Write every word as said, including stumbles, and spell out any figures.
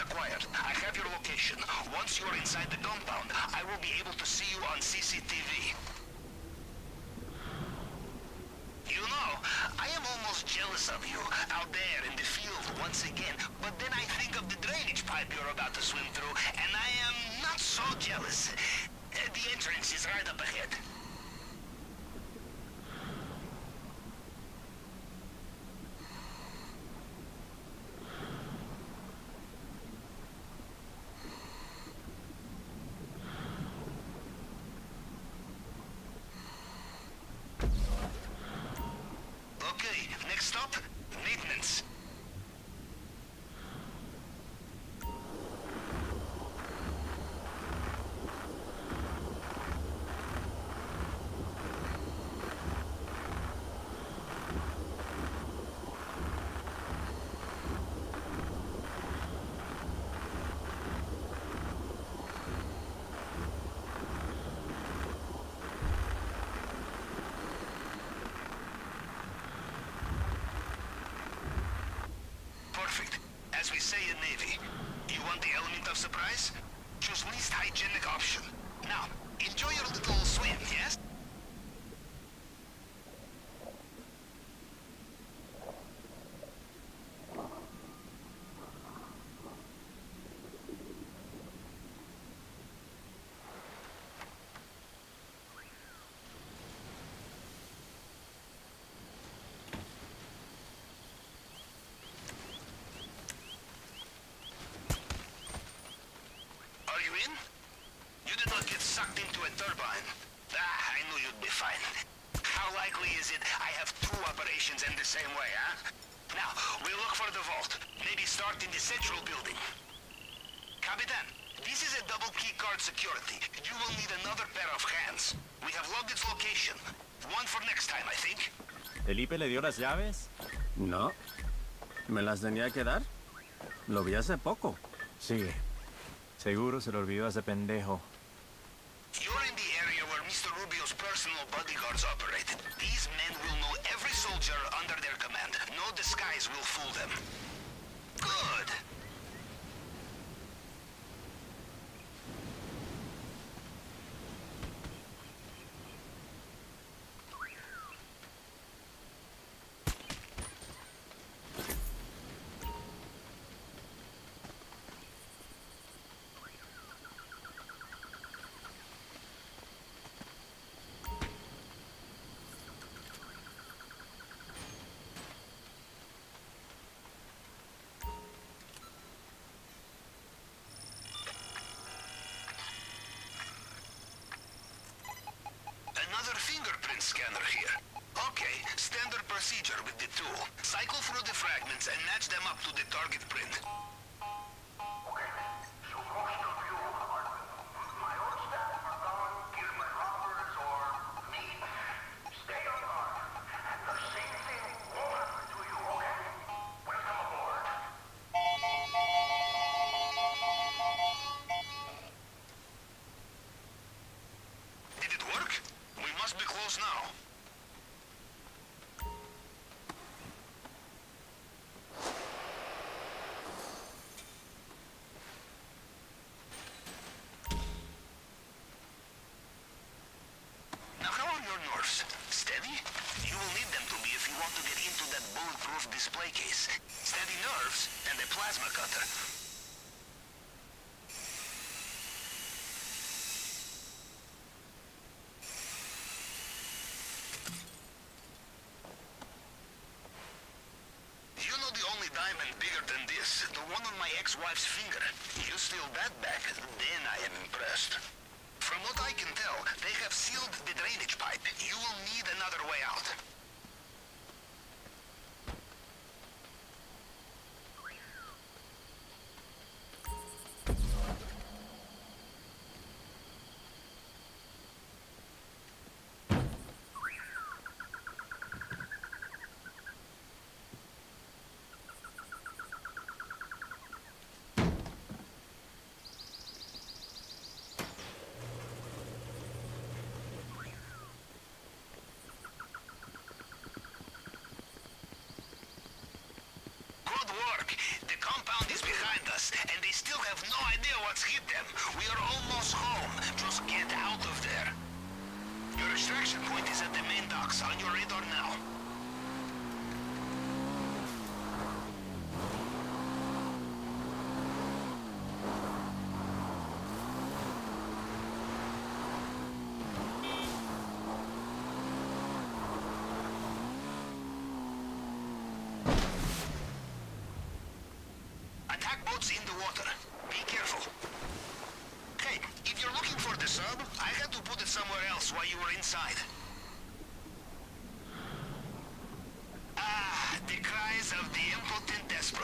acquired. I have your location. Once you are inside the compound, I will be able to see you on C C T V. You know, I am almost jealous of you, out there in the field once again, but then I think of the drainage pipe you're about to swim through, and I am not so jealous. Uh, the entrance is right up ahead. Okay, next stop, maintenance. Perfect. As we say in Navy, you want the element of surprise? Choose least hygienic option. Now, enjoy your little swim, yes? Are you in? You did not get sucked into a turbine. Ah, I knew you'd be fine. How likely is it I have two operations in the same way, huh? Now, we'll look for the vault. Maybe start in the central building. Capitan, this is a double key card security. You will need another pair of hands. We have logged its location. One for next time, I think. ¿Felipe le dio las llaves? No. ¿Me las tenía que dar? Lo vi hace poco. Sí. Seguro se lo olvidó a ese pendejo. You're in the area where Mister Rubio's personal bodyguards operate. These men will know every soldier under their command. No disguise will fool them. Good. Another fingerprint scanner here. Okay, standard procedure with the tool. Cycle through the fragments and match them up to the target print. Okay, so most of you are my own staff are gone, either by robbers or me. Stay on guard. The same thing won't happen to you, okay? Welcome aboard. Did it work? We must be close now. Now, how are your nerves? Steady? You will need them to be if you want to get into that bulletproof display case. Steady nerves and a plasma cutter. You know the only diamond bigger than this, the one on my ex-wife's finger. You steal that back, then I am impressed. From what I can tell, they have sealed the drainage pipe. You will need another way out. Look, the compound is behind us, and they still have no idea what's hit them. We are almost home. Just get out of there. Your extraction point is at the main docks, on your radar now. Attack boats in the water. Be careful. Hey, if you're looking for the sub, I had to put it somewhere else while you were inside. Ah, the cries of the impotent desperate.